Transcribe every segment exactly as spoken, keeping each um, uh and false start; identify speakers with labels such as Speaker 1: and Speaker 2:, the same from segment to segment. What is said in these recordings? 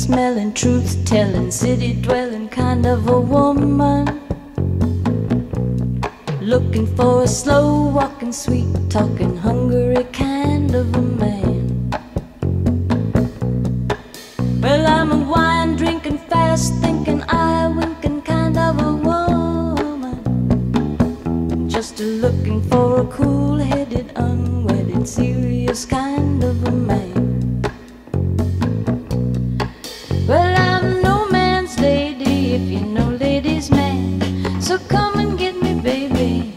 Speaker 1: smelling, truth telling, city dwelling kind of a woman. Looking for a slow walking, sweet talking, hungry kind of a man. Well, I'm a wine drinking, fast thinking, eye winking kind of a woman. Just looking for a cool headed, unwedded, serious kind of a man. Well, I'm no man's lady, if you know ladies' man. So come and get me, baby,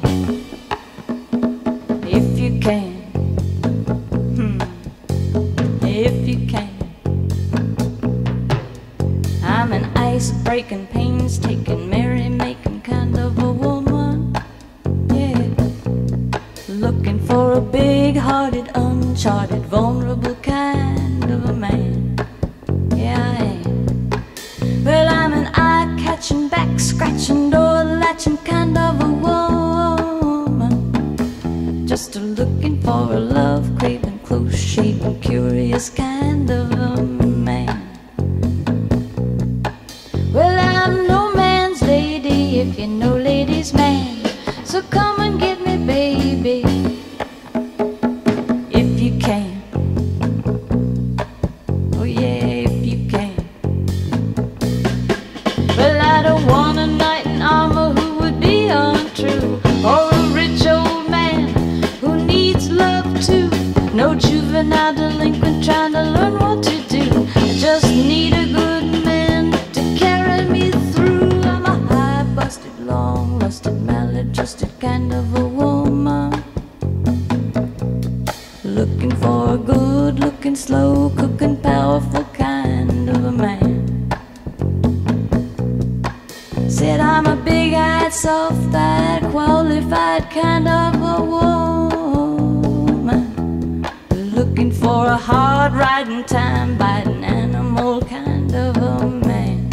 Speaker 1: if you can. Hmm. If you can. I'm an ice-breaking, pains-taking, merry-making kind of a woman. Yeah. Looking for a big-hearted, uncharted, vulnerable kind of a man. Yeah, I am. Well, I'm an eye-catching, back-scratching, door-latching kind of a woman. Just looking for a love-craving, close-shaven, curious kind of a man. Well, I'm no man's lady, if you know ladies' man. So come and get me, baby, if you can. Oh yeah, if you can. Well, I don't want a knight in armor who would be untrue, or a rich old man who needs love too. No juvenile delinquent trying to learn what to do. I just need a good man to carry me through. I'm a high-busted, long-lusted, maladjusted kind of a woman. Looking for a good-looking, slow-cooking, powerful kind of a man. Said I'm a big-eyed, soft-eyed, qualified kind of a woman. Looking for a hard-riding, time-biting, animal kind of a man.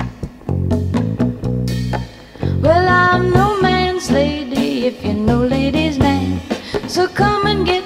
Speaker 1: Well, I'm no man's lady, if you know ladies' man. So come and get